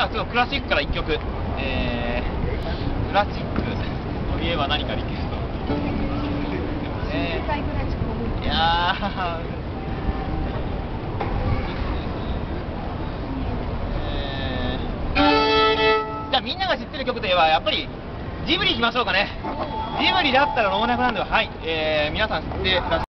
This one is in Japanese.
はちょっとクラシックから1曲、クラシックといえば何かリクエスト。いやーじゃあみんなが知ってる曲といえばやっぱりジブリいきましょうかね。ジブリだったら老若男女、はい、皆さん知ってらっしゃる